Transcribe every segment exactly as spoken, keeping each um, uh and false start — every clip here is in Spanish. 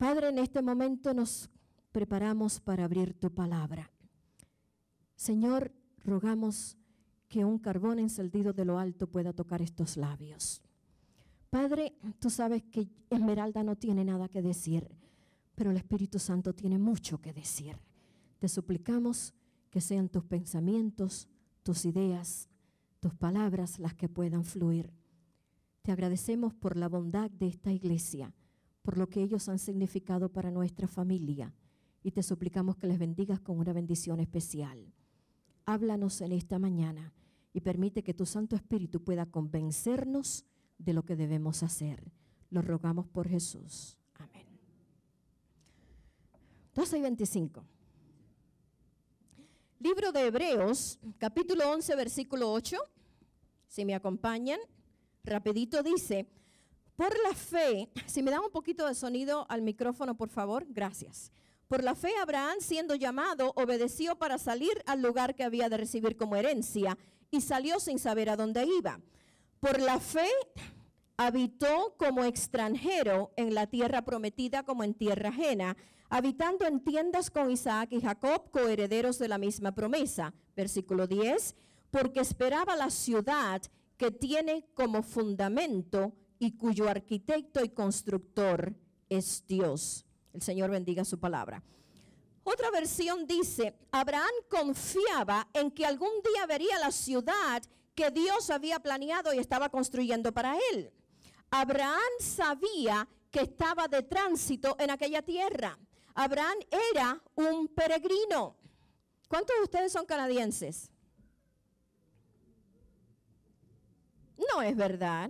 Padre, en este momento nos preparamos para abrir tu palabra. Señor, rogamos que un carbón encendido de lo alto pueda tocar estos labios. Padre, tú sabes que Esmeralda no tiene nada que decir, pero el Espíritu Santo tiene mucho que decir. Te suplicamos que sean tus pensamientos, tus ideas, tus palabras las que puedan fluir. Te agradecemos por la bondad de esta iglesia, por lo que ellos han significado para nuestra familia, y te suplicamos que les bendigas con una bendición especial. Háblanos en esta mañana y permite que tu Santo Espíritu pueda convencernos de lo que debemos hacer. Lo rogamos por Jesús. Amén. doce y veinticinco. Libro de Hebreos, capítulo once, versículo ocho. Si me acompañan, rapidito dice: por la fe, si me dan un poquito de sonido al micrófono, por favor, gracias. Por la fe, Abraham, siendo llamado, obedeció para salir al lugar que había de recibir como herencia y salió sin saber a dónde iba. Por la fe, habitó como extranjero en la tierra prometida como en tierra ajena, habitando en tiendas con Isaac y Jacob, coherederos de la misma promesa. Versículo diez, porque esperaba la ciudad que tiene como fundamento y cuyo arquitecto y constructor es Dios. El Señor bendiga su palabra. Otra versión dice: Abraham confiaba en que algún día vería la ciudad que Dios había planeado y estaba construyendo para él. Abraham sabía que estaba de tránsito en aquella tierra. Abraham era un peregrino. ¿Cuántos de ustedes son canadienses? No es verdad.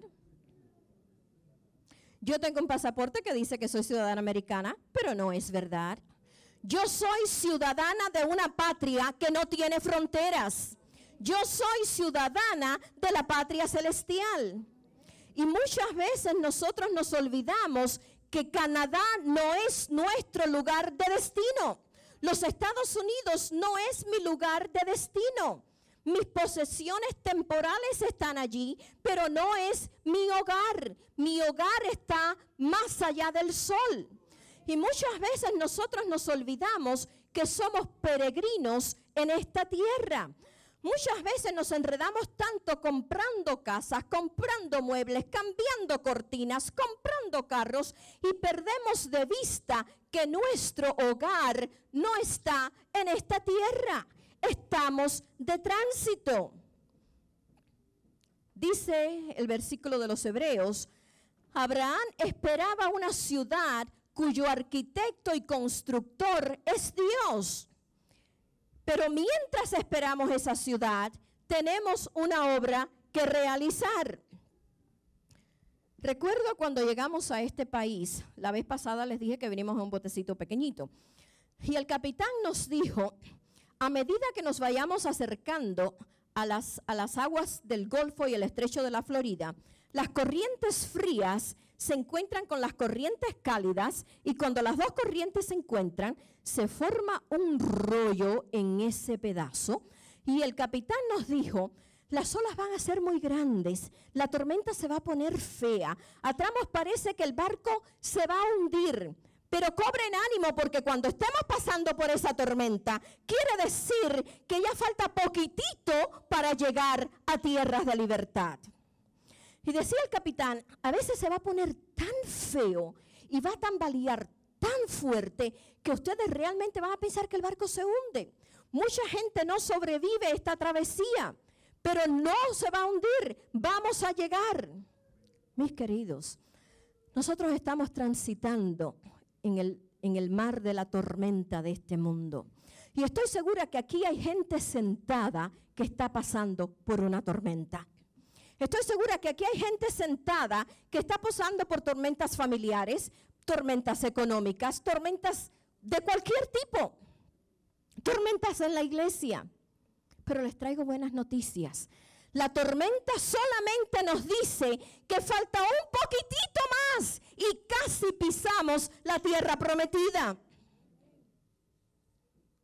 Yo tengo un pasaporte que dice que soy ciudadana americana, pero no es verdad. Yo soy ciudadana de una patria que no tiene fronteras. Yo soy ciudadana de la patria celestial. Y muchas veces nosotros nos olvidamos que Canadá no es nuestro lugar de destino. Los Estados Unidos no es mi lugar de destino. Mis posesiones temporales están allí, pero no es mi hogar. Mi hogar está más allá del sol. Y muchas veces nosotros nos olvidamos que somos peregrinos en esta tierra. Muchas veces nos enredamos tanto comprando casas, comprando muebles, cambiando cortinas, comprando carros y perdemos de vista que nuestro hogar no está en esta tierra. Estamos de tránsito. Dice el versículo de los Hebreos: Abraham esperaba una ciudad cuyo arquitecto y constructor es Dios. Pero mientras esperamos esa ciudad, tenemos una obra que realizar. Recuerdo cuando llegamos a este país, la vez pasada les dije que venimos en un botecito pequeñito, y el capitán nos dijo: a medida que nos vayamos acercando a las, a las aguas del Golfo y el Estrecho de la Florida, las corrientes frías se encuentran con las corrientes cálidas, y cuando las dos corrientes se encuentran, se forma un rollo en ese pedazo. Y el capitán nos dijo: las olas van a ser muy grandes, la tormenta se va a poner fea, a tramos parece que el barco se va a hundir. Pero cobren ánimo, porque cuando estemos pasando por esa tormenta, quiere decir que ya falta poquitito para llegar a tierras de libertad. Y decía el capitán: a veces se va a poner tan feo y va a tambalear tan fuerte que ustedes realmente van a pensar que el barco se hunde. Mucha gente no sobrevive esta travesía, pero no se va a hundir, vamos a llegar. Mis queridos, nosotros estamos transitando en el, en el mar de la tormenta de este mundo. Y estoy segura que aquí hay gente sentada que está pasando por una tormenta. Estoy segura que aquí hay gente sentada que está pasando por tormentas familiares, tormentas económicas, tormentas de cualquier tipo, tormentas en la iglesia. Pero les traigo buenas noticias. La tormenta solamente nos dice que falta un poquitito más y casi pisamos la tierra prometida.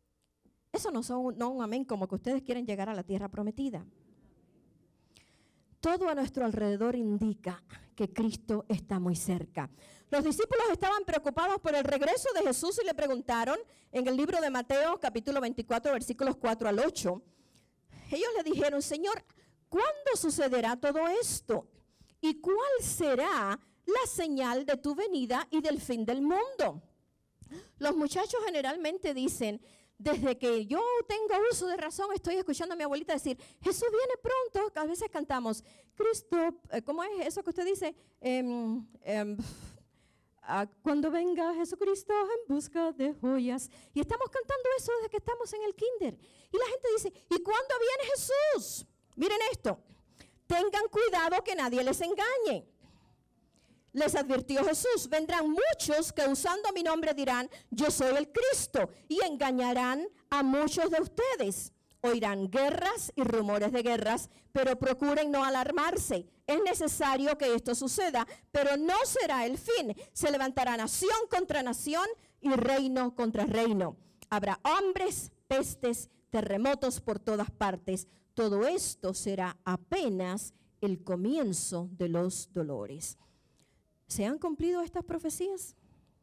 Eso no son no un amén como que ustedes quieren llegar a la tierra prometida. todo a nuestro alrededor indica que Cristo está muy cerca. Los discípulos estaban preocupados por el regreso de Jesús y le preguntaron en el libro de Mateo, capítulo veinticuatro, versículos cuatro al ocho. Ellos le dijeron, Señor, ¿cuándo sucederá todo esto? ¿Y cuál será la señal de tu venida y del fin del mundo? Los muchachos generalmente dicen, desde que yo tengo uso de razón, estoy escuchando a mi abuelita decir, Jesús viene pronto. A veces cantamos, Cristo, ¿cómo es eso que usted dice? Um, um, uh, cuando venga Jesucristo en busca de joyas. Y estamos cantando eso desde que estamos en el kinder. Y la gente dice, ¿y cuándo viene Jesús? Miren esto, tengan cuidado que nadie les engañe. Les advirtió Jesús, vendrán muchos que usando mi nombre dirán, yo soy el Cristo, y engañarán a muchos de ustedes. Oirán guerras y rumores de guerras, pero procuren no alarmarse. Es necesario que esto suceda, pero no será el fin. Se levantará nación contra nación y reino contra reino. Habrá hombres, pestes, terremotos por todas partes. Todo esto será apenas el comienzo de los dolores. ¿Se han cumplido estas profecías?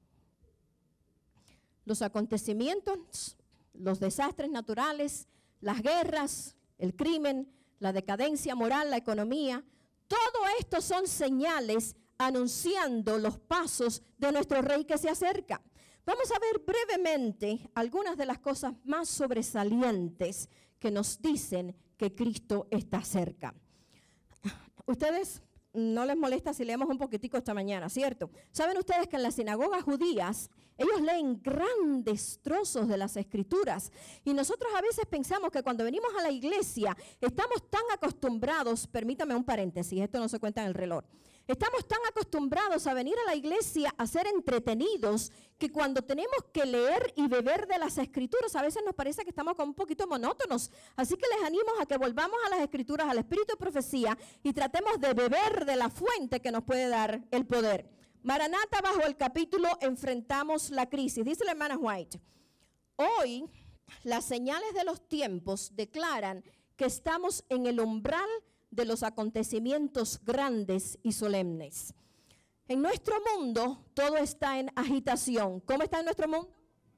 Los acontecimientos, los desastres naturales, las guerras, el crimen, la decadencia moral, la economía, todo esto son señales anunciando los pasos de nuestro rey que se acerca. Vamos a ver brevemente algunas de las cosas más sobresalientes que nos dicen que Cristo está cerca. Ustedes no les molesta si leemos un poquitico esta mañana, ¿cierto? Saben ustedes que en las sinagogas judías ellos leen grandes trozos de las escrituras y nosotros a veces pensamos que cuando venimos a la iglesia estamos tan acostumbrados, permítame un paréntesis, esto no se cuenta en el reloj, estamos tan acostumbrados a venir a la iglesia a ser entretenidos que cuando tenemos que leer y beber de las escrituras a veces nos parece que estamos como un poquito monótonos. Así que les animo a que volvamos a las escrituras, al espíritu de profecía y tratemos de beber de la fuente que nos puede dar el poder. Maranata, bajo el capítulo Enfrentamos la crisis. Dice la hermana White, hoy las señales de los tiempos declaran que estamos en el umbral de los acontecimientos grandes y solemnes. En nuestro mundo todo está en agitación. ¿Cómo está en nuestro mundo?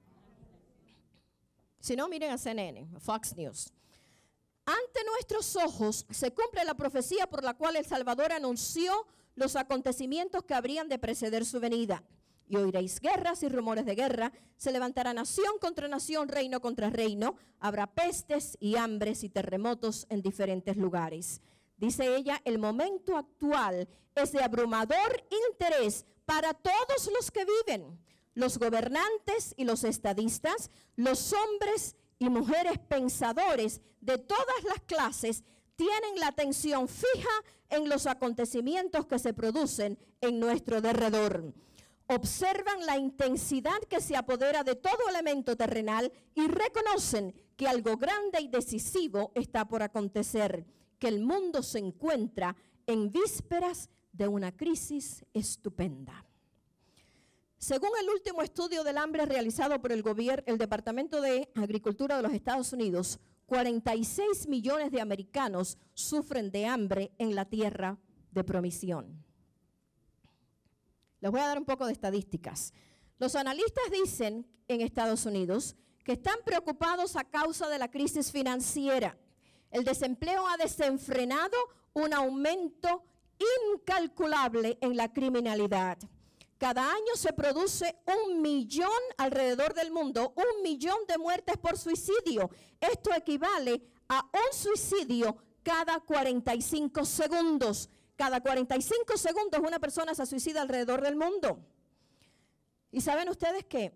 Si no, miren a C N N, a Fox News. Ante nuestros ojos se cumple la profecía por la cual el Salvador anunció los acontecimientos que habrían de preceder su venida. Y oiréis guerras y rumores de guerra, se levantará nación contra nación, reino contra reino, habrá pestes y hambres y terremotos en diferentes lugares. Dice ella, el momento actual es de abrumador interés para todos los que viven, los gobernantes y los estadistas, los hombres y mujeres pensadores de todas las clases tienen la atención fija en los acontecimientos que se producen en nuestro derredor. Observan la intensidad que se apodera de todo elemento terrenal y reconocen que algo grande y decisivo está por acontecer, que el mundo se encuentra en vísperas de una crisis estupenda. Según el último estudio del hambre realizado por el gobierno, el Departamento de Agricultura de los Estados Unidos, cuarenta y seis millones de americanos sufren de hambre en la tierra de promisión. Les voy a dar un poco de estadísticas. Los analistas dicen en Estados Unidos que están preocupados a causa de la crisis financiera. El desempleo ha desenfrenado un aumento incalculable en la criminalidad. Cada año se produce un millón alrededor del mundo, un millón de muertes por suicidio. Esto equivale a un suicidio cada cuarenta y cinco segundos. Cada cuarenta y cinco segundos una persona se suicida alrededor del mundo. ¿Y saben ustedes qué?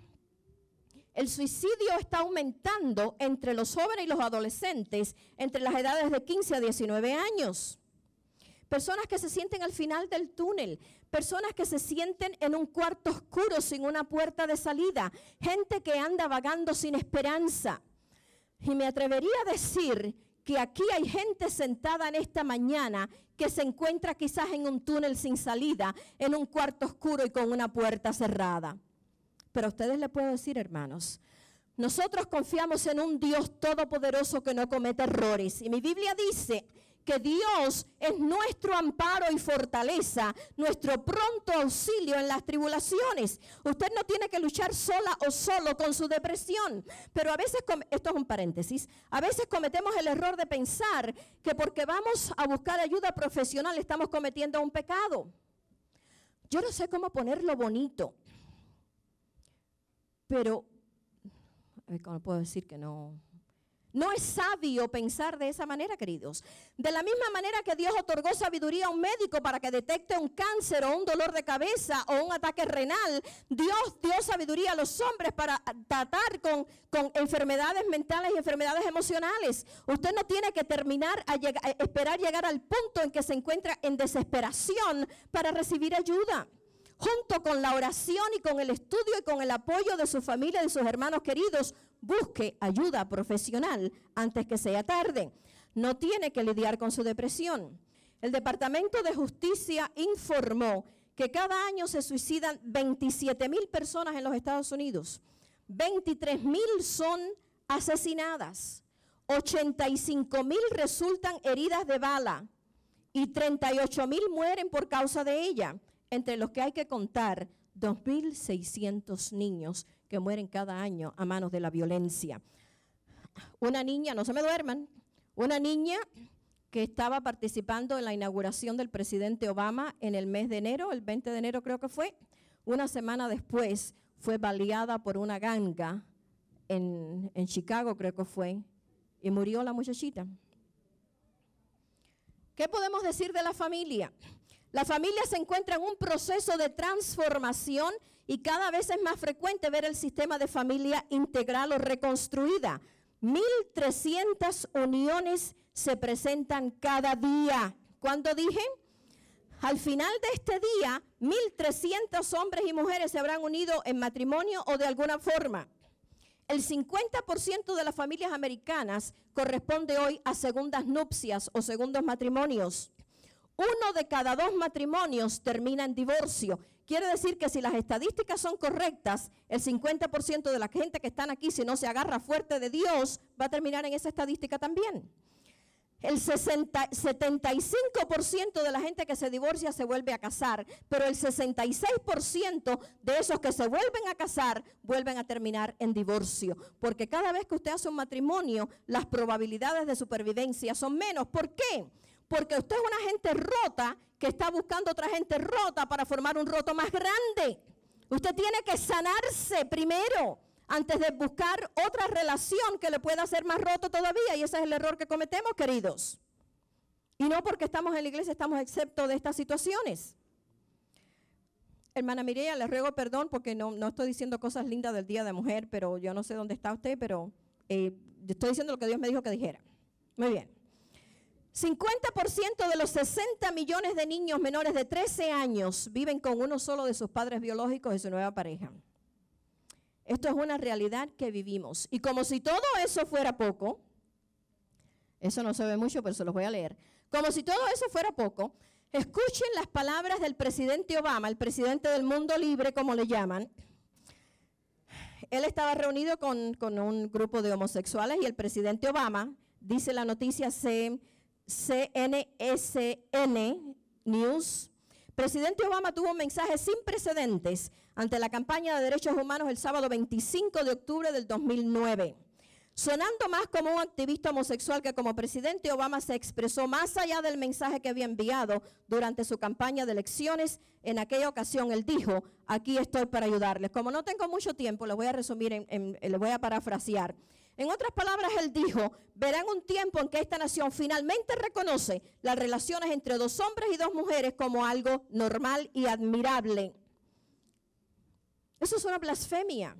El suicidio está aumentando entre los jóvenes y los adolescentes entre las edades de quince a diecinueve años. Personas que se sienten al final del túnel, personas que se sienten en un cuarto oscuro sin una puerta de salida, gente que anda vagando sin esperanza. Y me atrevería a decir que aquí hay gente sentada en esta mañana que se encuentra quizás en un túnel sin salida, en un cuarto oscuro y con una puerta cerrada. Pero a ustedes les puedo decir, hermanos, nosotros confiamos en un Dios todopoderoso que no comete errores. Y mi Biblia dice que Dios es nuestro amparo y fortaleza, nuestro pronto auxilio en las tribulaciones. Usted no tiene que luchar sola o solo con su depresión, pero a veces, esto es un paréntesis, a veces cometemos el error de pensar que porque vamos a buscar ayuda profesional estamos cometiendo un pecado. Yo no sé cómo ponerlo bonito, pero, ¿cómo puedo decir que no? No es sabio pensar de esa manera, queridos. De la misma manera que Dios otorgó sabiduría a un médico para que detecte un cáncer o un dolor de cabeza o un ataque renal, Dios dio sabiduría a los hombres para tratar con, con enfermedades mentales y enfermedades emocionales. Usted no tiene que terminar a, lleg- a esperar llegar al punto en que se encuentra en desesperación para recibir ayuda. Junto con la oración y con el estudio y con el apoyo de su familia y de sus hermanos queridos, busque ayuda profesional antes que sea tarde. No tiene que lidiar con su depresión. El Departamento de Justicia informó que cada año se suicidan veintisiete mil personas en los Estados Unidos. veintitrés mil son asesinadas. ochenta y cinco mil resultan heridas de bala y treinta y ocho mil mueren por causa de ella, entre los que hay que contar dos mil seiscientos niños que mueren cada año a manos de la violencia. Una niña, no se me duerman, una niña que estaba participando en la inauguración del presidente Obama en el mes de enero, el veinte de enero creo que fue, una semana después fue baleada por una ganga en, en Chicago creo que fue, y murió la muchachita. ¿Qué podemos decir de la familia? La familia se encuentra en un proceso de transformación y cada vez es más frecuente ver el sistema de familia integral o reconstruida. mil trescientas uniones se presentan cada día. ¿Cuánto dije? Al final de este día, mil trescientos hombres y mujeres se habrán unido en matrimonio o de alguna forma. El cincuenta por ciento de las familias americanas corresponde hoy a segundas nupcias o segundos matrimonios. Uno de cada dos matrimonios termina en divorcio. Quiere decir que si las estadísticas son correctas, el cincuenta por ciento de la gente que están aquí, si no se agarra fuerte de Dios, va a terminar en esa estadística también. El sesenta, setenta y cinco por ciento de la gente que se divorcia se vuelve a casar, pero el sesenta y seis por ciento de esos que se vuelven a casar vuelven a terminar en divorcio. Porque cada vez que usted hace un matrimonio, las probabilidades de supervivencia son menos. ¿Por qué? Porque usted es una gente rota que está buscando otra gente rota para formar un roto más grande. Usted tiene que sanarse primero antes de buscar otra relación que le pueda hacer más roto todavía. Y ese es el error que cometemos, queridos. Y no porque estamos en la iglesia estamos exentos de estas situaciones. Hermana Mireya, le ruego perdón porque no, no estoy diciendo cosas lindas del Día de Mujer, pero yo no sé dónde está usted, pero eh, estoy diciendo lo que Dios me dijo que dijera. Muy bien. cincuenta por ciento de los sesenta millones de niños menores de trece años viven con uno solo de sus padres biológicos y su nueva pareja. Esto es una realidad que vivimos. Y como si todo eso fuera poco, eso no se ve mucho, pero se los voy a leer. Como si todo eso fuera poco, escuchen las palabras del presidente Obama, el presidente del mundo libre, como le llaman. Él estaba reunido con, con un grupo de homosexuales y el presidente Obama, dice la noticia C N S N News, presidente Obama tuvo un mensaje sin precedentes ante la campaña de derechos humanos el sábado veinticinco de octubre del dos mil nueve. Sonando más como un activista homosexual que como presidente, Obama se expresó más allá del mensaje que había enviado durante su campaña de elecciones. En aquella ocasión él dijo, aquí estoy para ayudarles. Como no tengo mucho tiempo, les voy a resumir, en, en, les voy a parafrasear. En otras palabras, él dijo, verán un tiempo en que esta nación finalmente reconoce las relaciones entre dos hombres y dos mujeres como algo normal y admirable. Eso es una blasfemia.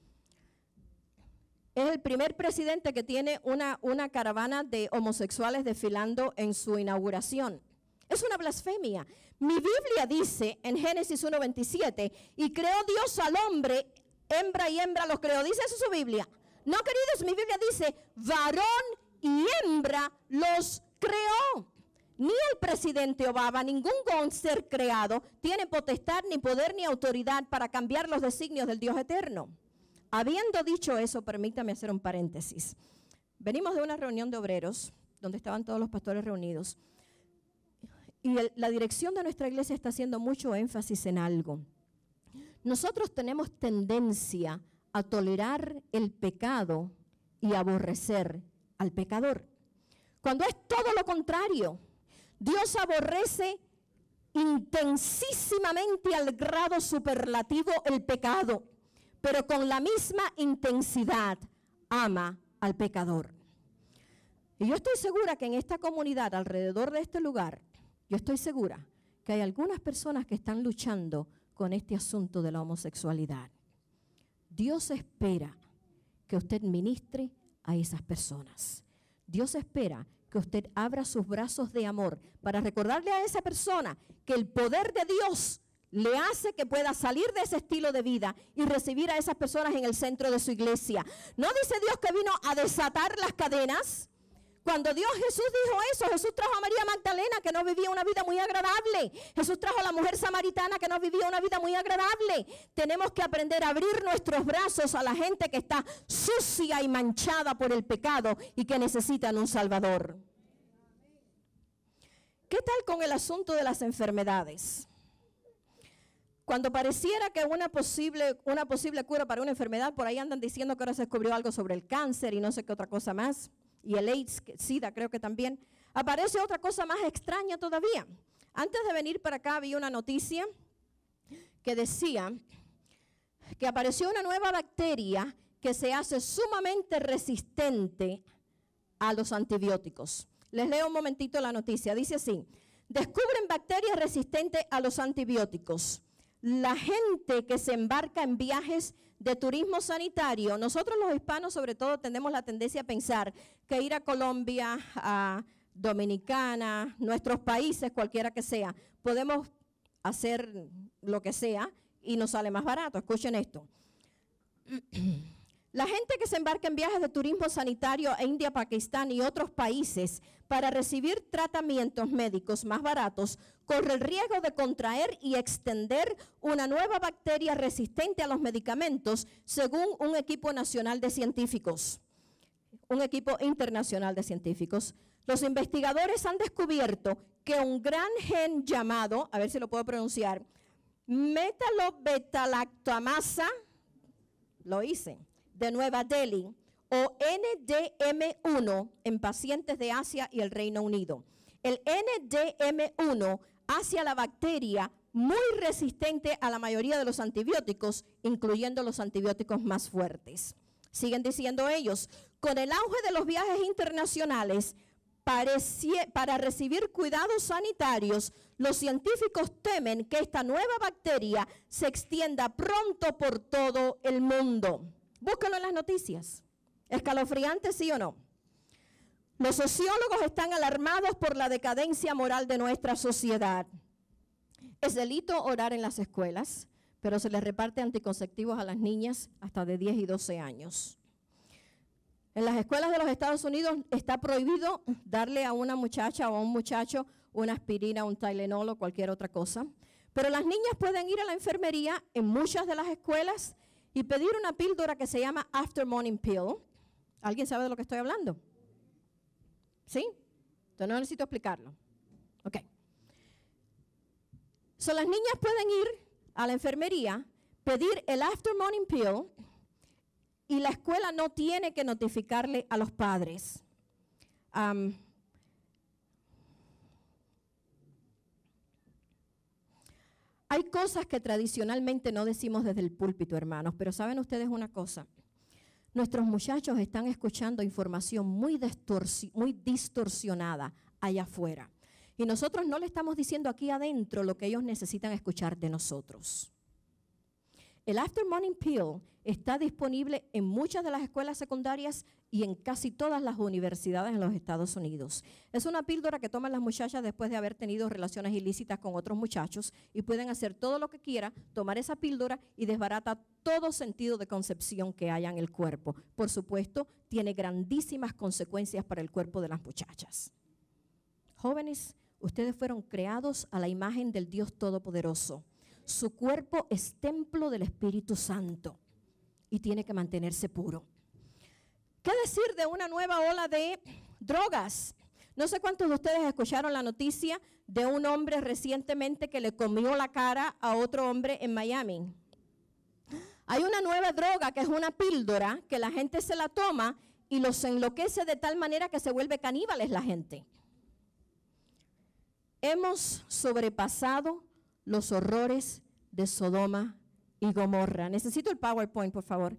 Es el primer presidente que tiene una, una caravana de homosexuales desfilando en su inauguración. Es una blasfemia. Mi Biblia dice en Génesis uno veintisiete, y creó Dios al hombre, hembra y hembra los creó. ¿Dice eso su Biblia? No, queridos, mi Biblia dice, varón y hembra los creó. Ni el presidente Obama, ningún ser creado, tiene potestad, ni poder, ni autoridad para cambiar los designios del Dios eterno. Habiendo dicho eso, permítame hacer un paréntesis. Venimos de una reunión de obreros donde estaban todos los pastores reunidos. Y el, la dirección de nuestra iglesia está haciendo mucho énfasis en algo. Nosotros tenemos tendencia a tolerar el pecado y aborrecer al pecador, cuando es todo lo contrario. Dios aborrece intensísimamente al grado superlativo el pecado, pero con la misma intensidad ama al pecador. Y yo estoy segura que en esta comunidad, alrededor de este lugar, yo estoy segura que hay algunas personas que están luchando con este asunto de la homosexualidad. Dios espera que usted ministre a esas personas. Dios espera que usted abra sus brazos de amor para recordarle a esa persona que el poder de Dios le hace que pueda salir de ese estilo de vida y recibir a esas personas en el centro de su iglesia. ¿No dice Dios que vino a desatar las cadenas? Cuando Dios Jesús dijo eso, Jesús trajo a María Magdalena, que no vivía una vida muy agradable. Jesús trajo a la mujer samaritana, que no vivía una vida muy agradable. Tenemos que aprender a abrir nuestros brazos a la gente que está sucia y manchada por el pecado y que necesitan un Salvador. ¿Qué tal con el asunto de las enfermedades? Cuando pareciera que una posible, una posible cura para una enfermedad, por ahí andan diciendo que ahora se descubrió algo sobre el cáncer y no sé qué otra cosa más. Y el AIDS, SIDA creo que también, aparece otra cosa más extraña todavía. Antes de venir para acá vi una noticia que decía que apareció una nueva bacteria que se hace sumamente resistente a los antibióticos. Les leo un momentito la noticia. Dice así: descubren bacterias resistentes a los antibióticos. La gente que se embarca en viajes de turismo sanitario, nosotros los hispanos sobre todo tenemos la tendencia a pensar que ir a Colombia, a Dominicana, nuestros países, cualquiera que sea, podemos hacer lo que sea y nos sale más barato. Escuchen esto. La gente que se embarca en viajes de turismo sanitario a India, Pakistán y otros países para recibir tratamientos médicos más baratos corre el riesgo de contraer y extender una nueva bacteria resistente a los medicamentos, según un equipo nacional de científicos, un equipo internacional de científicos. Los investigadores han descubierto que un gran gen llamado, a ver si lo puedo pronunciar, metalobeta-lactamasa, lo hice, de Nueva Delhi, o N D M uno en pacientes de Asia y el Reino Unido. El N D M uno hace a la bacteria muy resistente a la mayoría de los antibióticos, incluyendo los antibióticos más fuertes. Siguen diciendo ellos, con el auge de los viajes internacionales para recibir cuidados sanitarios, los científicos temen que esta nueva bacteria se extienda pronto por todo el mundo. Búscalo en las noticias. ¿Escalofriante, sí o no? Los sociólogos están alarmados por la decadencia moral de nuestra sociedad. Es delito orar en las escuelas, pero se les reparte anticonceptivos a las niñas hasta de diez y doce años. En las escuelas de los Estados Unidos está prohibido darle a una muchacha o a un muchacho una aspirina, un Tylenol o cualquier otra cosa. Pero las niñas pueden ir a la enfermería en muchas de las escuelas y pedir una píldora que se llama After Morning Pill. ¿Alguien sabe de lo que estoy hablando? ¿Sí? Entonces no necesito explicarlo. Ok. So, las niñas pueden ir a la enfermería, pedir el After Morning Pill y la escuela no tiene que notificarle a los padres. Um, hay cosas que tradicionalmente no decimos desde el púlpito, hermanos, pero ¿saben ustedes una cosa? Nuestros muchachos están escuchando información muy, distorsi- muy distorsionada allá afuera. Y nosotros no le estamos diciendo aquí adentro lo que ellos necesitan escuchar de nosotros. El After Morning Pill está disponible en muchas de las escuelas secundarias y en casi todas las universidades en los Estados Unidos. Es una píldora que toman las muchachas después de haber tenido relaciones ilícitas con otros muchachos y pueden hacer todo lo que quieran, tomar esa píldora y desbarata todo sentido de concepción que haya en el cuerpo. Por supuesto, tiene grandísimas consecuencias para el cuerpo de las muchachas. Jóvenes, ustedes fueron creados a la imagen del Dios Todopoderoso. Su cuerpo es templo del Espíritu Santo y tiene que mantenerse puro. ¿Qué decir de una nueva ola de drogas? No sé cuántos de ustedes escucharon la noticia de un hombre recientemente que le comió la cara a otro hombre en Miami. Hay una nueva droga que es una píldora que la gente se la toma y los enloquece de tal manera que se vuelve caníbales la gente. Hemos sobrepasado los horrores de Sodoma y Gomorra. Necesito el PowerPoint, por favor.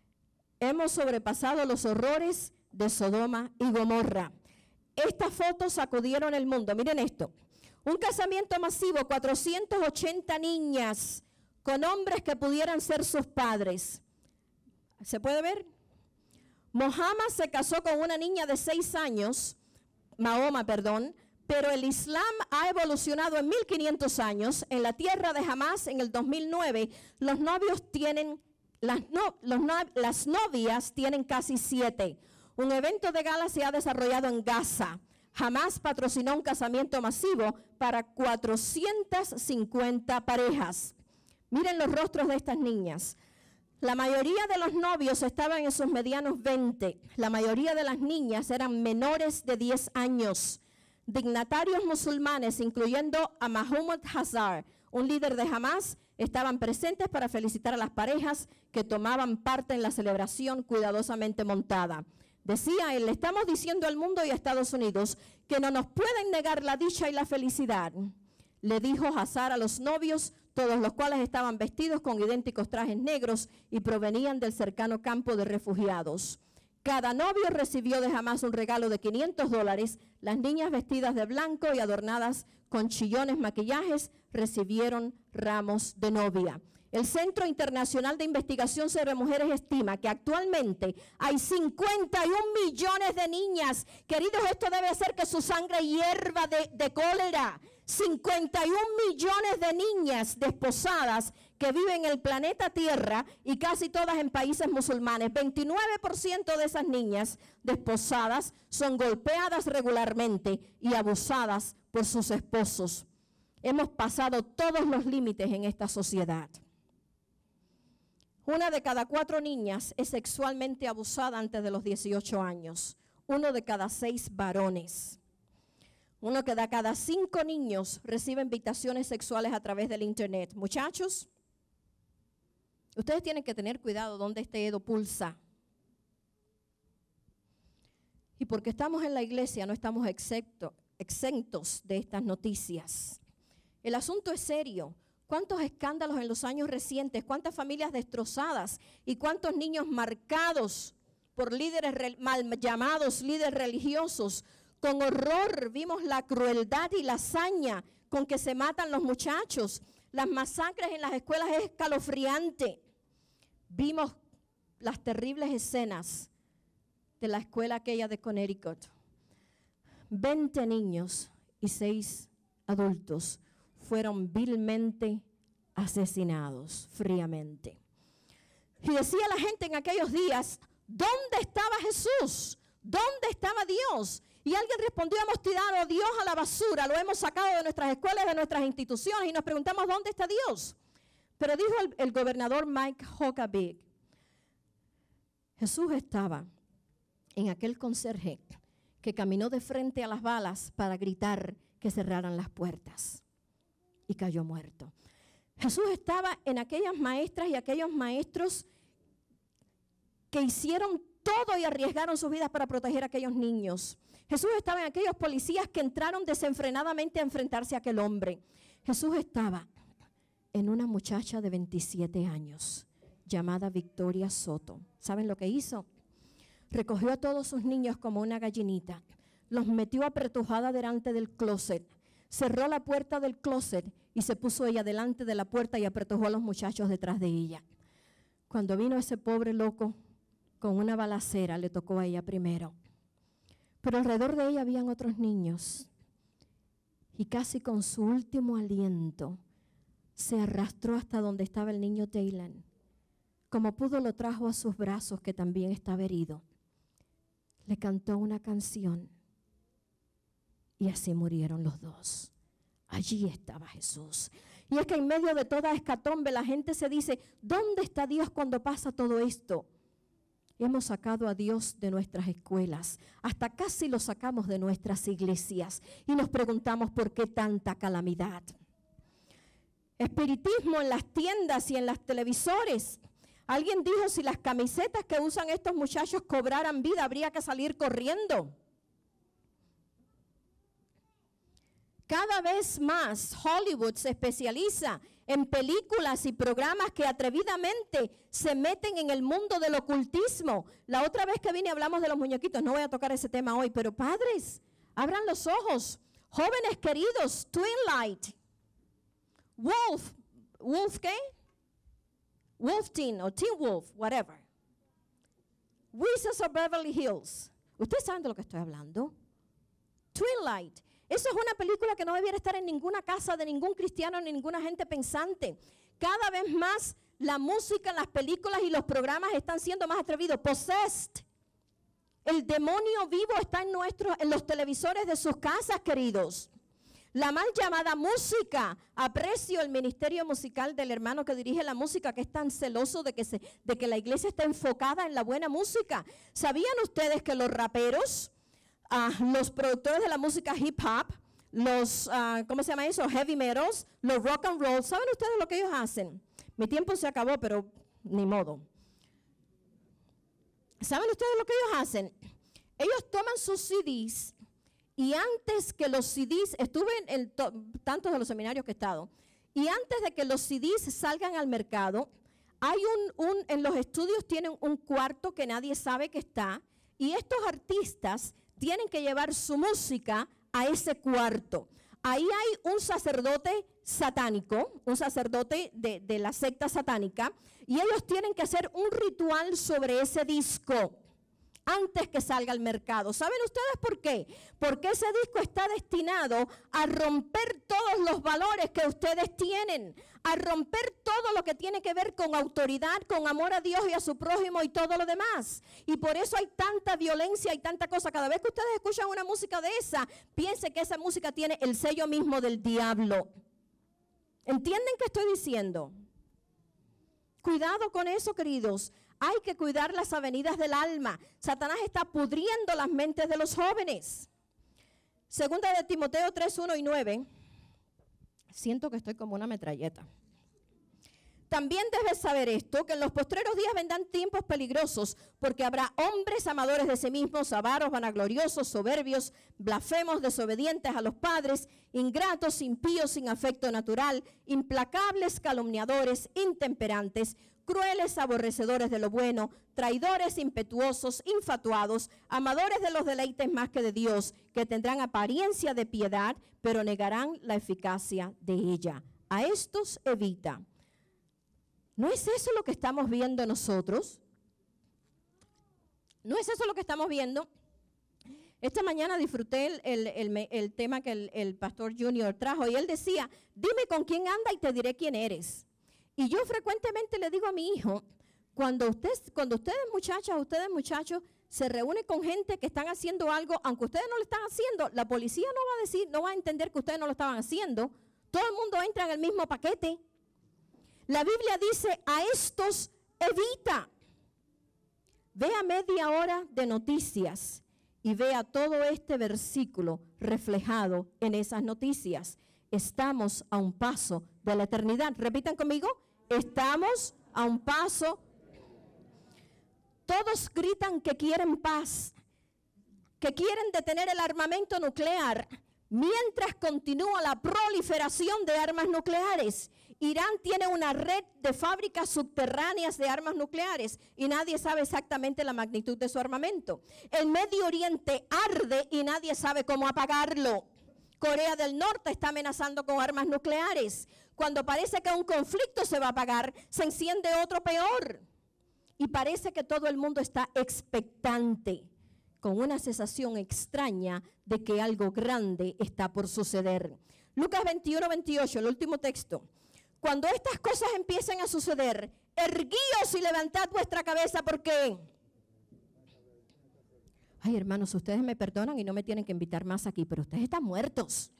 Hemos sobrepasado los horrores de Sodoma y Gomorra. Estas fotos sacudieron el mundo. Miren esto. Un casamiento masivo, cuatrocientas ochenta niñas con hombres que pudieran ser sus padres. ¿Se puede ver? Mohammed se casó con una niña de seis años, Mahoma, perdón, pero el Islam ha evolucionado en mil quinientos años. En la tierra de Hamas, en el dos mil nueve, los novios tienen, las, no, los no, las novias tienen casi siete. Un evento de gala se ha desarrollado en Gaza. Hamas patrocinó un casamiento masivo para cuatrocientas cincuenta parejas. Miren los rostros de estas niñas. La mayoría de los novios estaban en sus medianos veinte. La mayoría de las niñas eran menores de diez años. Dignatarios musulmanes, incluyendo a Mahmoud Hazar, un líder de Hamas, estaban presentes para felicitar a las parejas que tomaban parte en la celebración cuidadosamente montada. Decía él, le estamos diciendo al mundo y a Estados Unidos que no nos pueden negar la dicha y la felicidad. Le dijo Hazar a los novios, todos los cuales estaban vestidos con idénticos trajes negros y provenían del cercano campo de refugiados. Cada novio recibió de Hamas un regalo de quinientos dólares. Las niñas vestidas de blanco y adornadas con chillones maquillajes recibieron ramos de novia. El Centro Internacional de Investigación sobre Mujeres estima que actualmente hay cincuenta y un millones de niñas. Queridos, esto debe hacer que su sangre hierva de, de cólera. cincuenta y un millones de niñas desposadas que viven en el planeta Tierra y casi todas en países musulmanes. veintinueve por ciento de esas niñas desposadas son golpeadas regularmente y abusadas por sus esposos. Hemos pasado todos los límites en esta sociedad. Una de cada cuatro niñas es sexualmente abusada antes de los dieciocho años. Uno de cada seis varones. Uno de cada cinco niños recibe invitaciones sexuales a través del internet. Muchachos, ustedes tienen que tener cuidado donde este dedo pulsa. Y porque estamos en la iglesia, no estamos exento, exentos de estas noticias. El asunto es serio. ¿Cuántos escándalos en los años recientes? ¿Cuántas familias destrozadas? ¿Y cuántos niños marcados por líderes mal llamados líderes religiosos? Con horror vimos la crueldad y la hazaña con que se matan los muchachos. Las masacres en las escuelas es escalofriante. Vimos las terribles escenas de la escuela aquella de Connecticut. veinte niños y seis adultos fueron vilmente asesinados fríamente. Y decía la gente en aquellos días, ¿dónde estaba Jesús? ¿Dónde estaba Dios? Y alguien respondió, hemos tirado a Dios a la basura, lo hemos sacado de nuestras escuelas, de nuestras instituciones y nos preguntamos, ¿dónde está Dios? Pero dijo el, el gobernador Mike Huckabee, Jesús estaba en aquel conserje que caminó de frente a las balas para gritar que cerraran las puertas y cayó muerto. Jesús estaba en aquellas maestras y aquellos maestros que hicieron todo y arriesgaron sus vidas para proteger a aquellos niños. Jesús estaba en aquellos policías que entraron desenfrenadamente a enfrentarse a aquel hombre. Jesús estaba en una muchacha de veintisiete años llamada Victoria Soto. ¿Saben lo que hizo? Recogió a todos sus niños como una gallinita, los metió apretujada delante del closet, cerró la puerta del closet y se puso ella delante de la puerta y apretujó a los muchachos detrás de ella. Cuando vino ese pobre loco con una balacera, le tocó a ella primero. Pero alrededor de ella habían otros niños y casi con su último aliento se arrastró hasta donde estaba el niño Taylan. Como pudo lo trajo a sus brazos, que también estaba herido. Le cantó una canción y así murieron los dos. Allí estaba Jesús. Y es que en medio de toda hecatombe la gente se dice, ¿dónde está Dios cuando pasa todo esto? hemos sacado a Dios de nuestras escuelas, hasta casi lo sacamos de nuestras iglesias y nos preguntamos por qué tanta calamidad. Espiritismo en las tiendas y en los televisores. Alguien dijo, si las camisetas que usan estos muchachos cobraran vida, habría que salir corriendo. Cada vez más Hollywood se especializa en películas y programas que atrevidamente se meten en el mundo del ocultismo. La otra vez que vine hablamos de los muñequitos, no voy a tocar ese tema hoy, pero padres, abran los ojos. Jóvenes queridos, Twilight, Wolf, ¿Wolf qué? Wolf Teen o Teen Wolf, whatever. Wizards of Beverly Hills. ¿Ustedes saben de lo que estoy hablando? Twilight. Eso es una película que no debiera estar en ninguna casa de ningún cristiano ni ninguna gente pensante. Cada vez más la música, las películas y los programas están siendo más atrevidos. Possessed. El demonio vivo está en, nuestros, en los televisores de sus casas, queridos. La mal llamada música. Aprecio el ministerio musical del hermano que dirige la música, que es tan celoso de que, se, de que la iglesia esté enfocada en la buena música. ¿Sabían ustedes que los raperos, uh, los productores de la música hip hop, los, uh, ¿cómo se llama eso? Heavy metals, los rock and roll, ¿saben ustedes lo que ellos hacen? Mi tiempo se acabó, pero ni modo. ¿Saben ustedes lo que ellos hacen? Ellos toman sus C Ds y antes que los C Ds, estuve en el tantos de los seminarios que he estado, y antes de que los C Ds salgan al mercado, hay un, un, en los estudios tienen un cuarto que nadie sabe que está, y estos artistas tienen que llevar su música a ese cuarto. Ahí hay un sacerdote satánico, un sacerdote de, de la secta satánica, y ellos tienen que hacer un ritual sobre ese disco antes que salga al mercado. ¿Saben ustedes por qué? Porque ese disco está destinado a romper todos los valores que ustedes tienen, a romper todo lo que tiene que ver con autoridad, con amor a Dios y a su prójimo y todo lo demás. Y por eso hay tanta violencia y tanta cosa. Cada vez que ustedes escuchan una música de esa, piensen que esa música tiene el sello mismo del diablo. ¿Entienden qué estoy diciendo? Cuidado con eso, queridos. Hay que cuidar las avenidas del alma. Satanás está pudriendo las mentes de los jóvenes. Segunda de Timoteo tres, uno y nueve. Siento que estoy como una metralleta. También debes saber esto, que en los postreros días vendrán tiempos peligrosos, porque habrá hombres amadores de sí mismos, avaros, vanagloriosos, soberbios, blasfemos, desobedientes a los padres, ingratos, impíos, sin afecto natural, implacables, calumniadores, intemperantes, crueles, aborrecedores de lo bueno, traidores, impetuosos, infatuados, amadores de los deleites más que de Dios, que tendrán apariencia de piedad, pero negarán la eficacia de ella. A estos evita. ¿No es eso lo que estamos viendo nosotros? ¿No es eso lo que estamos viendo? Esta mañana disfruté el, el, el, el tema que el, el pastor Junior trajo y él decía, dime con quién anda y te diré quién eres. Y yo frecuentemente le digo a mi hijo, cuando, usted, cuando ustedes muchachas, ustedes muchachos, se reúnen con gente que están haciendo algo, aunque ustedes no lo están haciendo, la policía no va a decir, no va a entender que ustedes no lo estaban haciendo. Todo el mundo entra en el mismo paquete. La Biblia dice, a estos evita. Vea media hora de noticias y vea todo este versículo reflejado en esas noticias. Estamos a un paso de la eternidad. Repitan conmigo, estamos a un paso. Todos gritan que quieren paz, que quieren detener el armamento nuclear, mientras continúa la proliferación de armas nucleares. Irán tiene una red de fábricas subterráneas de armas nucleares y nadie sabe exactamente la magnitud de su armamento. El Medio Oriente arde y nadie sabe cómo apagarlo. Corea del Norte está amenazando con armas nucleares. Cuando parece que un conflicto se va a apagar, se enciende otro peor. Y parece que todo el mundo está expectante, con una sensación extraña de que algo grande está por suceder. Lucas veintiuno, veintiocho, el último texto. Cuando estas cosas empiecen a suceder, erguíos y levantad vuestra cabeza, porque... Ay, hermanos, ustedes me perdonan y no me tienen que invitar más aquí, pero ustedes están muertos.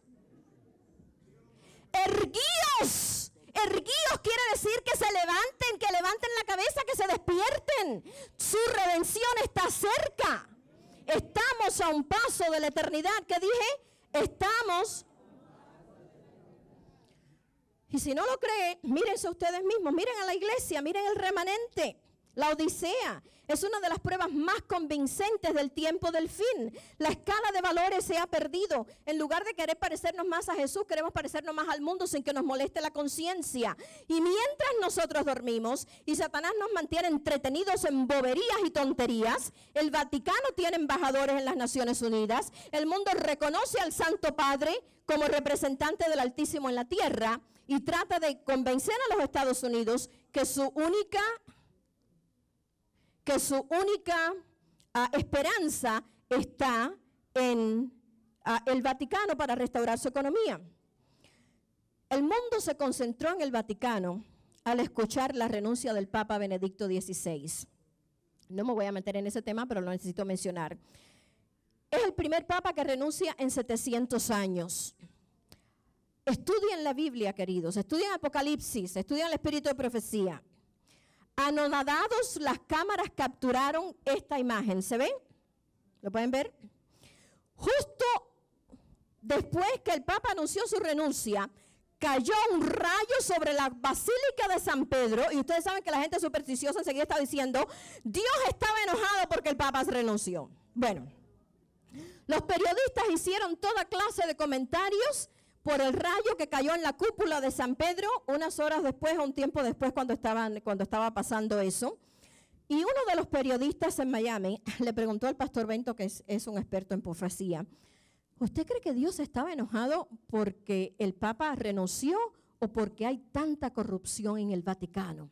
Erguíos. Erguíos quiere decir que se levanten, que levanten la cabeza, que se despierten. Su redención está cerca. Estamos a un paso de la eternidad. ¿Qué dije? Estamos. Y si no lo creen, mírense ustedes mismos, miren a la iglesia, miren el remanente. La Odisea es una de las pruebas más convincentes del tiempo del fin. La escala de valores se ha perdido. En lugar de querer parecernos más a Jesús, queremos parecernos más al mundo sin que nos moleste la conciencia. Y mientras nosotros dormimos y Satanás nos mantiene entretenidos en boberías y tonterías, el Vaticano tiene embajadores en las Naciones Unidas, el mundo reconoce al Santo Padre como representante del Altísimo en la tierra y trata de convencer a los Estados Unidos que su única... que su única uh, esperanza está en uh, el Vaticano para restaurar su economía. El mundo se concentró en el Vaticano al escuchar la renuncia del Papa Benedicto dieciséis. No me voy a meter en ese tema, pero lo necesito mencionar. Es el primer Papa que renuncia en setecientos años. Estudien la Biblia, queridos, estudien Apocalipsis, estudien el Espíritu de Profecía. Anonadados, las cámaras capturaron esta imagen. ¿Se ven? ¿Lo pueden ver? Justo después que el Papa anunció su renuncia, cayó un rayo sobre la Basílica de San Pedro, y ustedes saben que la gente supersticiosa enseguida está diciendo, Dios estaba enojado porque el Papa renunció. Bueno, los periodistas hicieron toda clase de comentarios por el rayo que cayó en la cúpula de San Pedro unas horas después, o un tiempo después cuando, estaban, cuando estaba pasando eso. Y uno de los periodistas en Miami le preguntó al pastor Bento, que es, es un experto en profecía, ¿usted cree que Dios estaba enojado porque el Papa renunció o porque hay tanta corrupción en el Vaticano?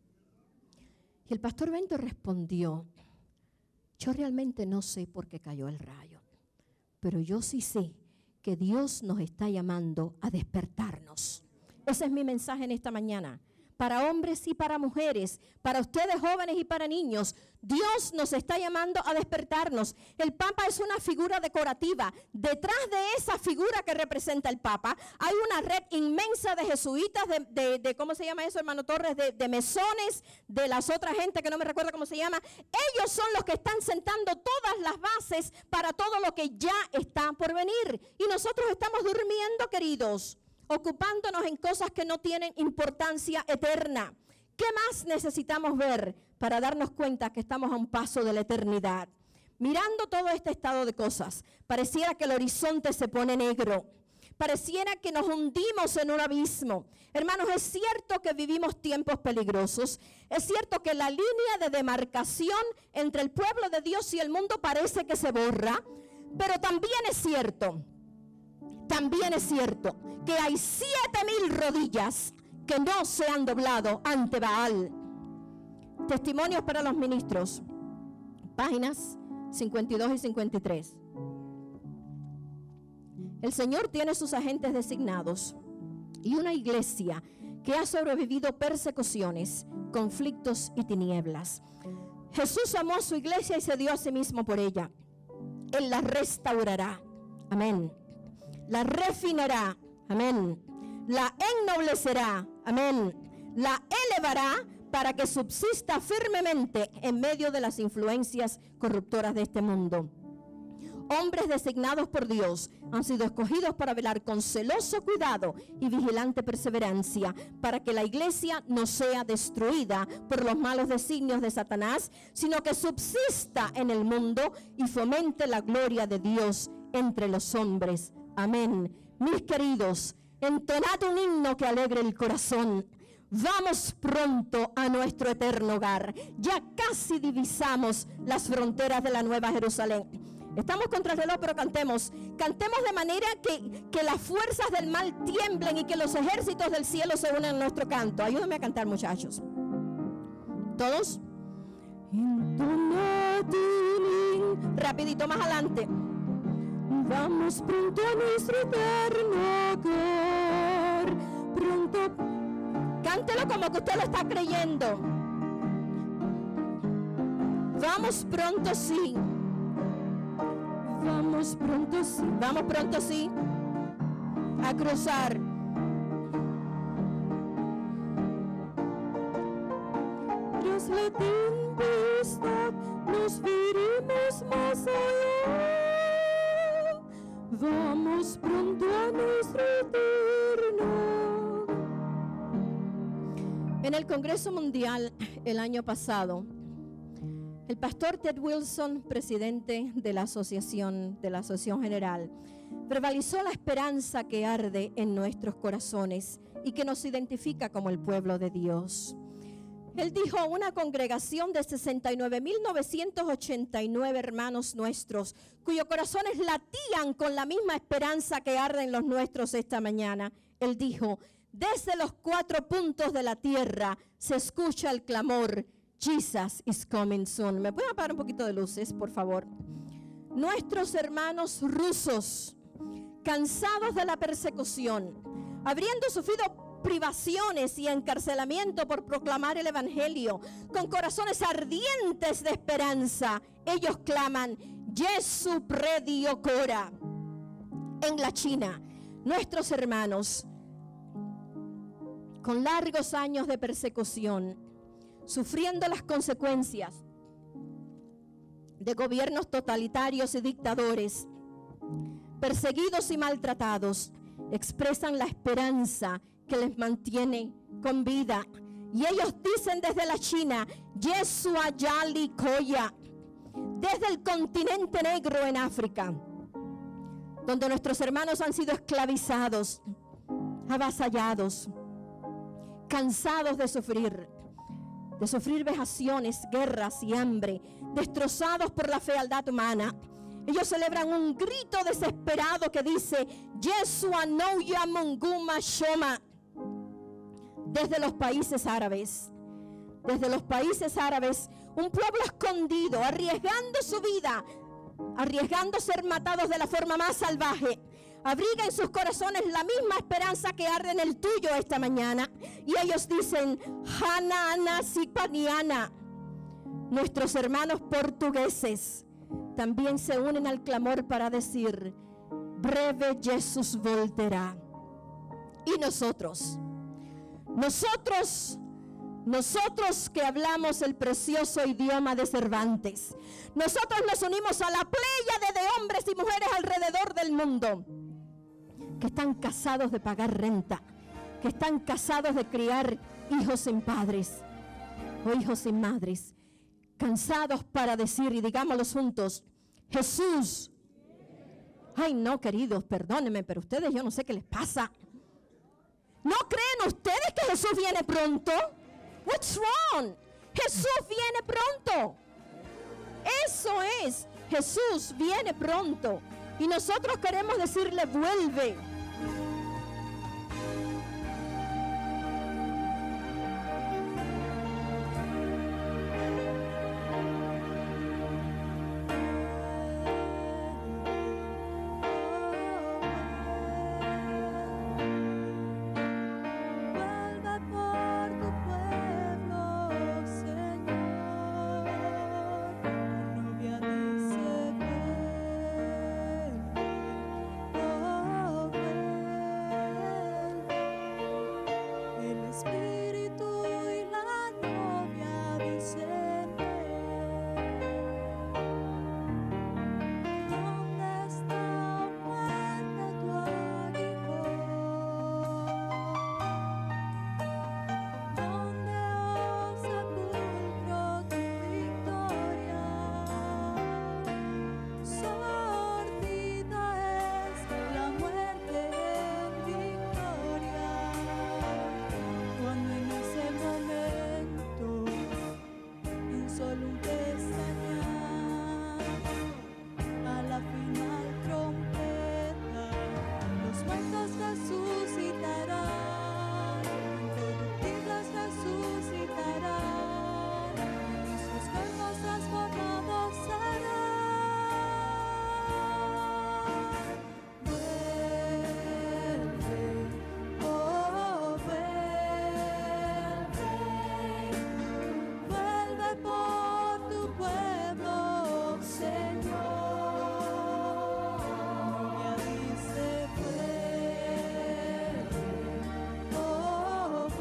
Y el pastor Bento respondió, yo realmente no sé por qué cayó el rayo, pero yo sí sé que Dios nos está llamando a despertarnos. Ese es mi mensaje en esta mañana. Para hombres y para mujeres, para ustedes jóvenes y para niños, Dios nos está llamando a despertarnos. El Papa es una figura decorativa. Detrás de esa figura que representa el Papa, hay una red inmensa de jesuitas, de, de, de ¿cómo se llama eso, hermano Torres? De, de mesones, de las otras gente que no me recuerdo cómo se llama. Ellos son los que están sentando todas las bases para todo lo que ya está por venir. Y nosotros estamos durmiendo, queridos, ocupándonos en cosas que no tienen importancia eterna. ¿Qué más necesitamos ver para darnos cuenta que estamos a un paso de la eternidad? Mirando todo este estado de cosas, pareciera que el horizonte se pone negro. Pareciera que nos hundimos en un abismo. Hermanos, es cierto que vivimos tiempos peligrosos. Es cierto que la línea de demarcación entre el pueblo de Dios y el mundo parece que se borra. Pero también es cierto También es cierto que hay siete mil rodillas que no se han doblado ante Baal. Testimonios para los ministros, páginas cincuenta y dos y cincuenta y tres. El Señor tiene sus agentes designados y una iglesia que ha sobrevivido persecuciones, conflictos y tinieblas. Jesús amó a su iglesia y se dio a sí mismo por ella. Él la restaurará. Amén. La refinará, amén. La ennoblecerá, amén. La elevará para que subsista firmemente en medio de las influencias corruptoras de este mundo. Hombres designados por Dios han sido escogidos para velar con celoso cuidado y vigilante perseverancia para que la iglesia no sea destruida por los malos designios de Satanás, sino que subsista en el mundo y fomente la gloria de Dios entre los hombres. Amén. Mis queridos, entonad un himno que alegre el corazón. Vamos pronto a nuestro eterno hogar. Ya casi divisamos las fronteras de la Nueva Jerusalén. Estamos contra el reloj, pero cantemos. Cantemos de manera que, que las fuerzas del mal tiemblen y que los ejércitos del cielo se unan a nuestro canto. Ayúdenme a cantar, muchachos. ¿Todos? Rapidito más adelante. Vamos pronto a nuestro eterno hogar. Pronto. Cántelo como que usted lo está creyendo. Vamos pronto, sí. Vamos pronto, sí. Vamos pronto, sí. A cruzar. Tras la tempestad nos veremos más allá. Vamos pronto a nuestro eterno. En el Congreso Mundial el año pasado, el pastor Ted Wilson, presidente de la Asociación, de la Asociación General, verbalizó la esperanza que arde en nuestros corazones y que nos identifica como el pueblo de Dios. Él dijo: una congregación de sesenta y nueve mil novecientos ochenta y nueve hermanos nuestros, cuyos corazones latían con la misma esperanza que arde en los nuestros esta mañana. Él dijo: desde los cuatro puntos de la tierra se escucha el clamor: Jesus is coming soon. ¿Me pueden apagar un poquito de luces, por favor? Nuestros hermanos rusos, cansados de la persecución, habiendo sufrido privaciones y encarcelamiento por proclamar el evangelio, con corazones ardientes de esperanza, ellos claman: Jesu predio cora. En la China, nuestros hermanos, con largos años de persecución, sufriendo las consecuencias de gobiernos totalitarios y dictadores, perseguidos y maltratados, expresan la esperanza que les mantiene con vida. Y ellos dicen desde la China: Jesu ayali koya. Desde el continente negro en África, donde nuestros hermanos han sido esclavizados, avasallados, cansados de sufrir, de sufrir vejaciones, guerras y hambre, destrozados por la fealdad humana. Ellos celebran un grito desesperado que dice: Jesu anoya munguma shoma. Desde los países árabes, desde los países árabes, un pueblo escondido, arriesgando su vida, arriesgando ser matados de la forma más salvaje, abriga en sus corazones la misma esperanza que arde en el tuyo esta mañana. Y ellos dicen: Hana ana sipaniana. Nuestros hermanos portugueses también se unen al clamor para decir: breve Jesús volterá. Y nosotros, nosotros, nosotros que hablamos el precioso idioma de Cervantes, nosotros nos unimos a la pléyade de hombres y mujeres alrededor del mundo que están cansados de pagar renta, que están cansados de criar hijos sin padres o hijos sin madres, cansados para decir, y digámoslo juntos: Jesús. Ay, no, queridos, perdónenme, pero ustedes, yo no sé qué les pasa. ¿No creen ustedes que Jesús viene pronto? What's wrong? Jesús viene pronto. Eso es, Jesús viene pronto. Y nosotros queremos decirle: vuelve.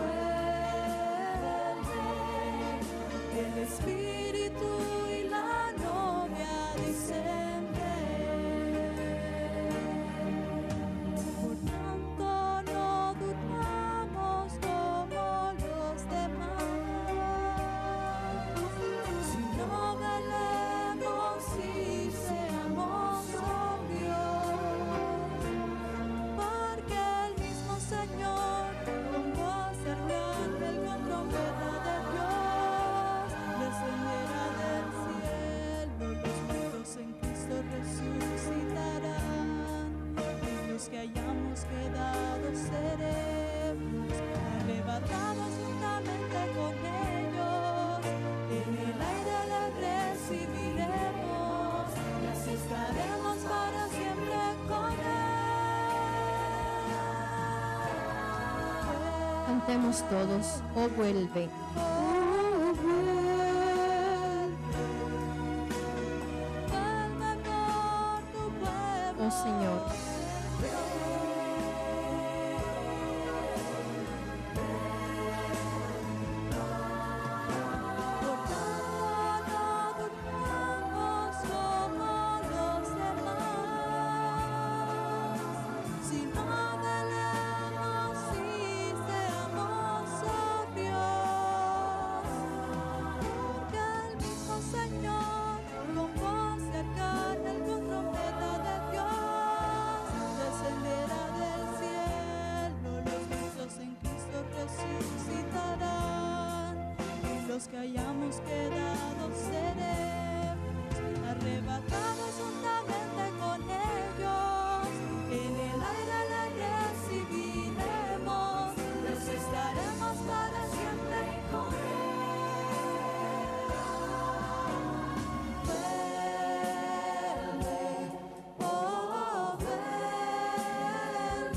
Espíritu y la cantemos todos, oh vuelve. Oh, vuelve, vuelve por tu pueblo. Oh Señor. Los que hayamos quedado seremos arrebatados juntamente con ellos. En el aire le recibiremos, los estaremos para siempre con él. Vuelve, oh, vuelve,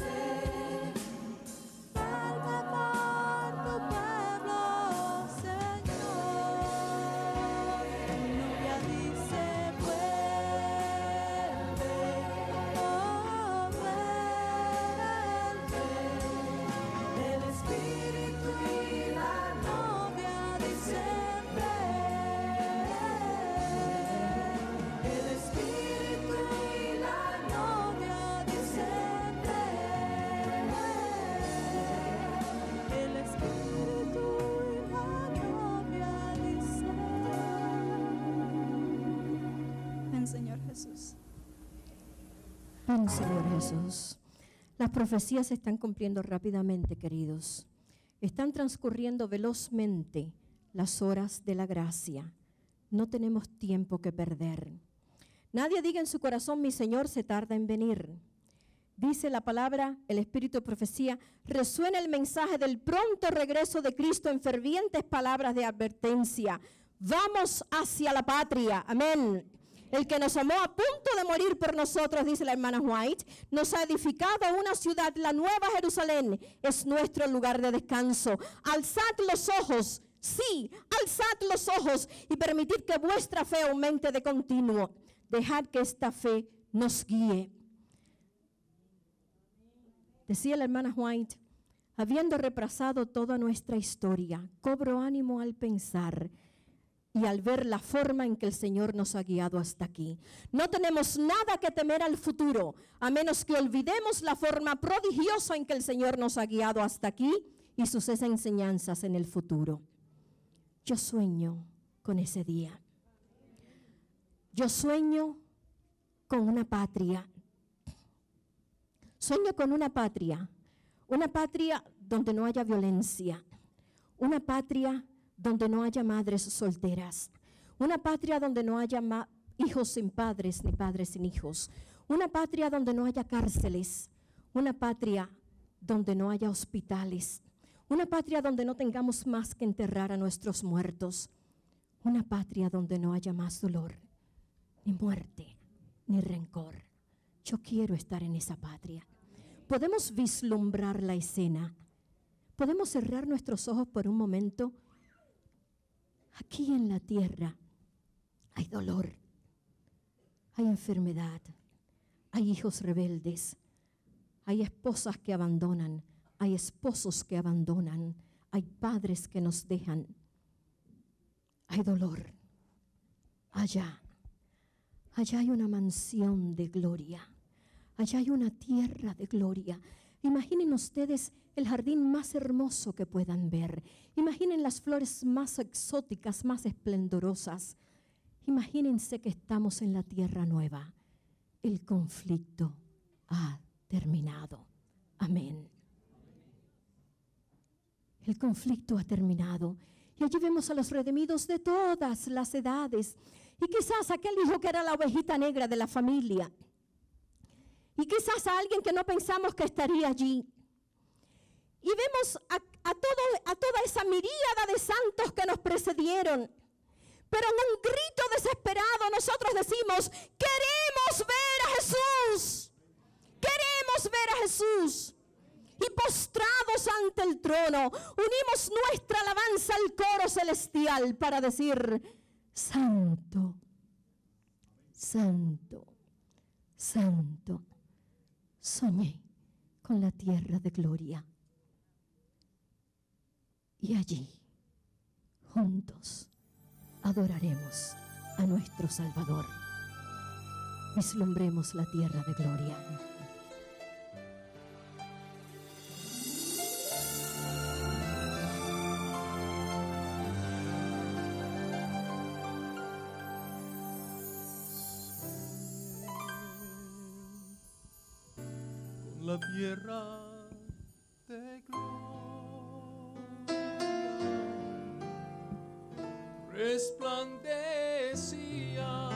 vuelve por tu pueblo, Señor. Tu novia dice vuelve, oh, vuelve. El Espíritu y la novia dicen ven. El Espíritu y la novia dicen ven. El Espíritu y la novia dicen ven, Señor Jesús. Ven, Señor Jesús. Las profecías se están cumpliendo rápidamente, queridos. Están transcurriendo velozmente las horas de la gracia. No tenemos tiempo que perder. Nadie diga en su corazón, mi Señor se tarda en venir. Dice la palabra, el espíritu de profecía, resuena el mensaje del pronto regreso de Cristo en fervientes palabras de advertencia. Vamos hacia la patria. Amén. El que nos amó a punto de morir por nosotros, dice la hermana White, nos ha edificado una ciudad, la Nueva Jerusalén, es nuestro lugar de descanso. Alzad los ojos, sí, alzad los ojos y permitid que vuestra fe aumente de continuo. Dejad que esta fe nos guíe. Decía la hermana White, habiendo repasado toda nuestra historia, cobro ánimo al pensar y al ver la forma en que el Señor nos ha guiado hasta aquí. No tenemos nada que temer al futuro, a menos que olvidemos la forma prodigiosa en que el Señor nos ha guiado hasta aquí y sus enseñanzas en el futuro. Yo sueño con ese día. Yo sueño con una patria. Sueño con una patria, una patria donde no haya violencia, una patria donde no haya madres solteras, una patria donde no haya hijos sin padres ni padres sin hijos, una patria donde no haya cárceles, una patria donde no haya hospitales, una patria donde no tengamos más que enterrar a nuestros muertos, una patria donde no haya más dolor, ni muerte, ni rencor. Yo quiero estar en esa patria. Podemos vislumbrar la escena. Podemos cerrar nuestros ojos por un momento. Aquí en la tierra hay dolor, hay enfermedad, hay hijos rebeldes, hay esposas que abandonan, hay esposos que abandonan, hay padres que nos dejan. Hay dolor. Allá, allá hay una mansión de gloria. Allá hay una tierra de gloria. Imaginen ustedes el jardín más hermoso que puedan ver. Imaginen las flores más exóticas, más esplendorosas. Imagínense que estamos en la tierra nueva. El conflicto ha terminado. Amén. El conflicto ha terminado. Y allí vemos a los redimidos de todas las edades. Y quizás aquel hijo que era la ovejita negra de la familia. Y quizás a alguien que no pensamos que estaría allí. Y vemos a, a, todo, a toda esa miríada de santos que nos precedieron. Pero en un grito desesperado nosotros decimos, queremos ver a Jesús. Queremos ver a Jesús. y postrados ante el trono, unimos nuestra alabanza al coro celestial para decir: Santo, Santo, Santo. Soñé con la tierra de gloria y allí juntos adoraremos a nuestro Salvador. Vislumbremos la tierra de gloria. La tierra de gloria resplandecía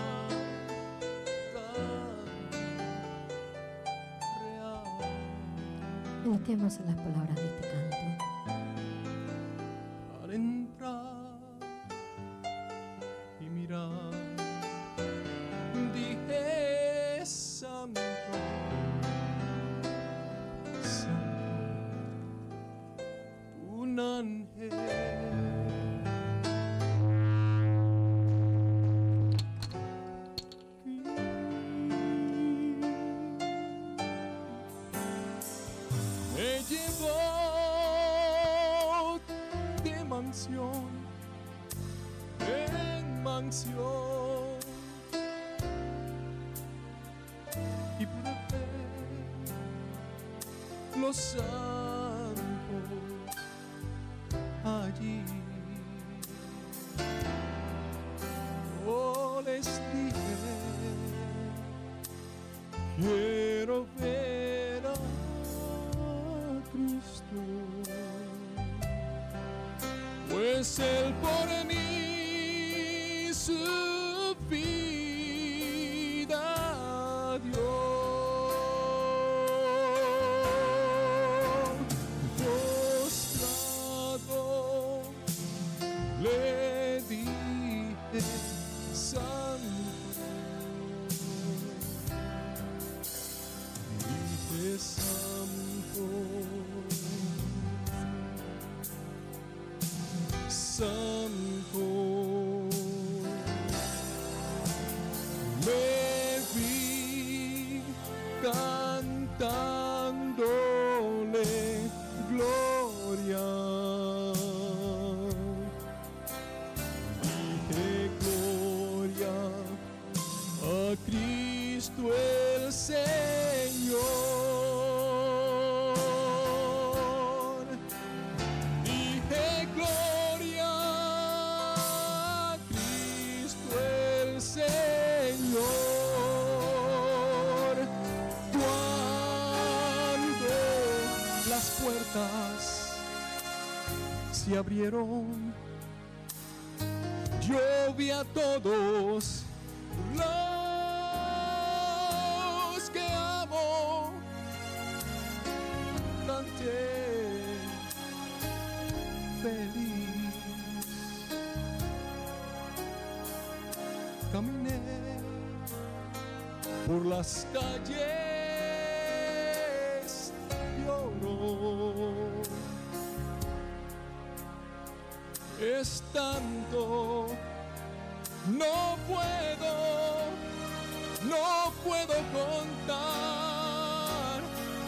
tan real. Meditemos en las palabras de este canto. Al entrar y mirar, dije: Santo, un ángel me llevó de mansión en mansión y pude ver los santos allí. Oh, les dije: quiero ver a Cristo, pues Él por mí su vida dio. Le dije: Santo, dije: Santo, Santo. Me vi cantándole gloria. Cristo el Señor, dije: gloria a Cristo el Señor. Cuando las puertas se abrieron, yo vi a todos los que amo, canté feliz, caminé por las calles de oro, es tanto. No puedo, no puedo contar.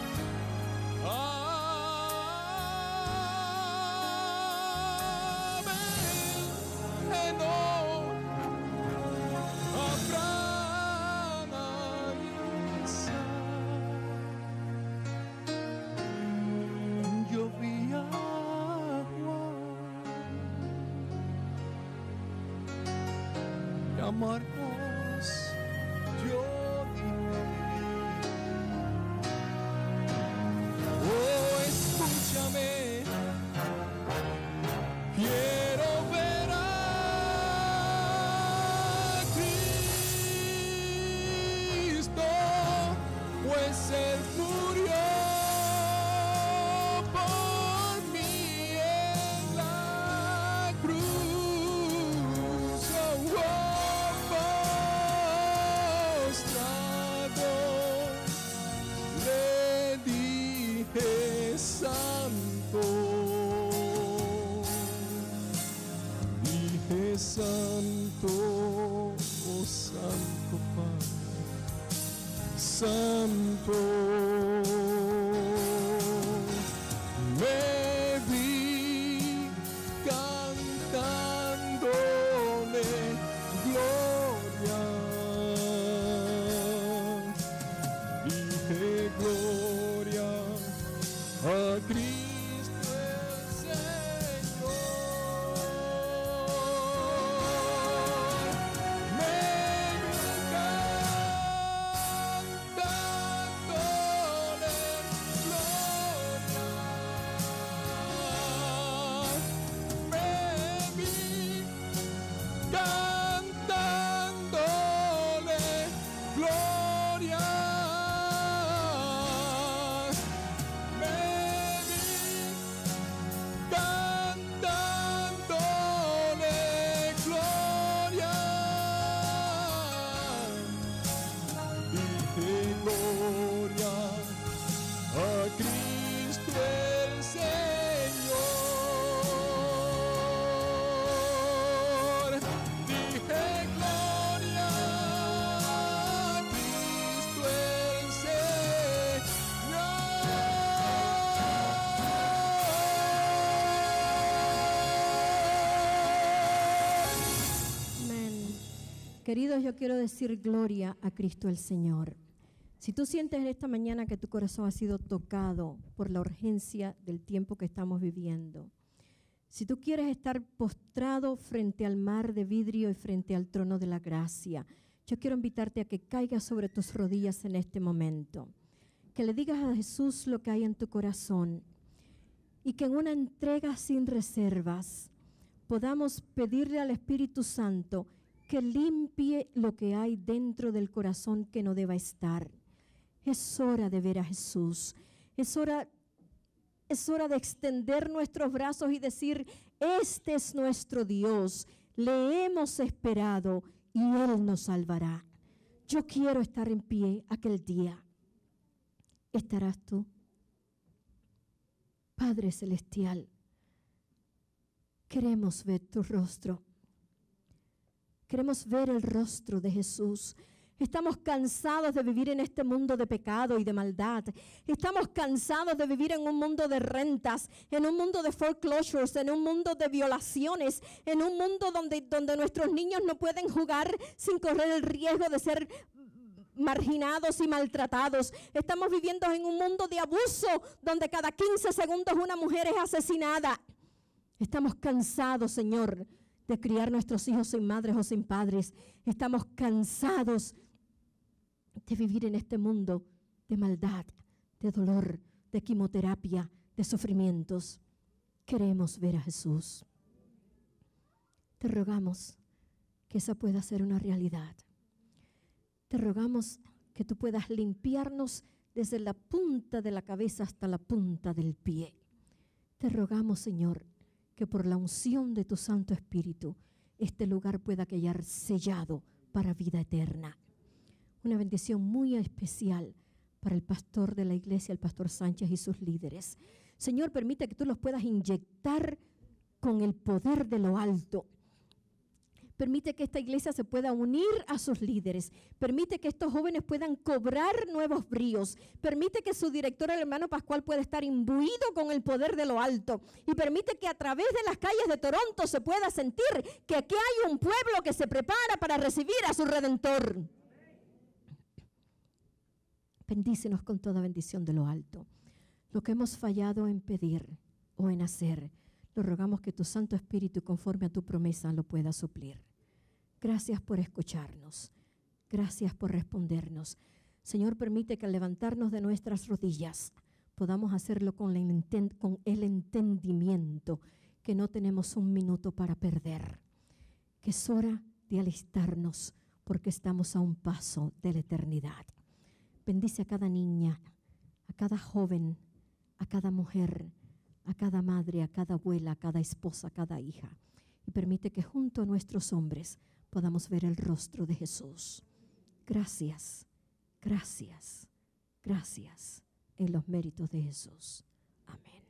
Amén. No habrá yo vi a Juan amarnos, yo dije: oh, escúchame, quiero ver a Cristo, pues Él murió por mí en la cruz. Oh, oh, oh. santo, oh santo Padre, santo. Me vi cantándole gloria, dije gloria a Cristo el Señor. Me vi cantándole gloria, me vi cantándole gloria, me vi cantándole gloria, dije gloria a Cristo el Señor. Dije gloria a Cristo el Señor. Amén. Queridos, yo quiero decir gloria a Cristo el Señor. Si tú sientes en esta mañana que tu corazón ha sido tocado por la urgencia del tiempo que estamos viviendo, si tú quieres estar postrado frente al mar de vidrio y frente al trono de la gracia, yo quiero invitarte a que caigas sobre tus rodillas en este momento, que le digas a Jesús lo que hay en tu corazón y que en una entrega sin reservas podamos pedirle al Espíritu Santo que limpie lo que hay dentro del corazón que no deba estar. Es hora de ver a Jesús. Es hora, es hora de extender nuestros brazos y decir, este es nuestro Dios. Le hemos esperado y Él nos salvará. Yo quiero estar en pie aquel día. ¿Estarás tú? Padre Celestial, queremos ver tu rostro. Queremos ver el rostro de Jesús. Estamos cansados de vivir en este mundo de pecado y de maldad. Estamos cansados de vivir en un mundo de rentas, en un mundo de foreclosures, en un mundo de violaciones, en un mundo donde, donde nuestros niños no pueden jugar sin correr el riesgo de ser marginados y maltratados. Estamos viviendo en un mundo de abuso donde cada quince segundos una mujer es asesinada. Estamos cansados, Señor, de criar nuestros hijos sin madres o sin padres. Estamos cansados de vivir en este mundo de maldad, de dolor, de quimioterapia, de sufrimientos. Queremos ver a Jesús. Te rogamos que esa pueda ser una realidad. Te rogamos que tú puedas limpiarnos desde la punta de la cabeza hasta la punta del pie. Te rogamos, Señor, que por la unción de tu Santo Espíritu este lugar pueda quedar sellado para vida eterna. Una bendición muy especial para el pastor de la iglesia, el pastor Sánchez y sus líderes. Señor, permite que tú los puedas inyectar con el poder de lo alto. Permite que esta iglesia se pueda unir a sus líderes. Permite que estos jóvenes puedan cobrar nuevos bríos. Permite que su director, el hermano Pascual, pueda estar imbuido con el poder de lo alto. Y permite que a través de las calles de Toronto se pueda sentir que aquí hay un pueblo que se prepara para recibir a su Redentor. Bendícenos con toda bendición de lo alto. Lo que hemos fallado en pedir o en hacer, lo rogamos que tu Santo Espíritu, conforme a tu promesa, lo pueda suplir. Gracias por escucharnos. Gracias por respondernos. Señor, permite que al levantarnos de nuestras rodillas podamos hacerlo con, la enten- con el entendimiento que no tenemos un minuto para perder. Que es hora de alistarnos porque estamos a un paso de la eternidad. Bendice a cada niña, a cada joven, a cada mujer, a cada madre, a cada abuela, a cada esposa, a cada hija. Y permite que junto a nuestros hombres podamos ver el rostro de Jesús. Gracias, gracias, gracias en los méritos de Jesús. Amén.